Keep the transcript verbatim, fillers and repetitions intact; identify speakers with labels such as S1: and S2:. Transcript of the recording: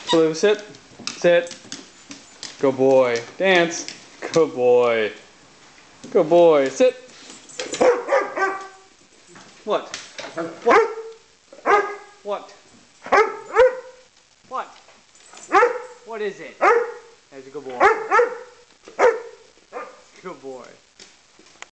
S1: Blue, sit. Sit. Good boy. Dance. Good boy. Good boy. Sit. What? What? What? What? What is it? That's a good boy. Good boy.